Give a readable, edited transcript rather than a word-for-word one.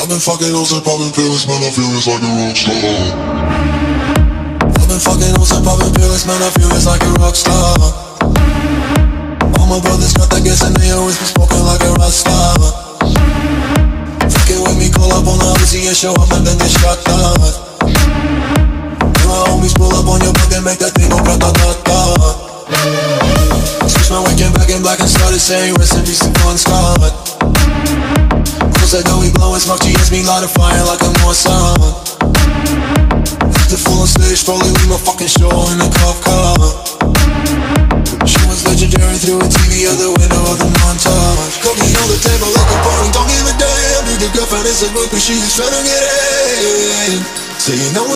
I've been fucking hoes and popping pills, man, I feel it's like a rock star. I've been fucking hoes and popping pills, man, I feel it's like a rock star. All my brothers got that gas and they always be smoking like a rock star. Fucking with me, call up on the Uzi and show up and then get shot down. And my homies pull up on your block and make that thing go grata-ta-ta. Switch my waking back in black and started saying rest in peace to Bon Scott. Said that we blowin' smoke, GS me light a fire like a Mossad. After full on stage, probably leave my fucking show in a cop car. She was legendary through a TV out the window of the montage. Cooking on the table like a party, don't give a damn. Dude, the girlfriend is a groupie, she just tryna get in. So you know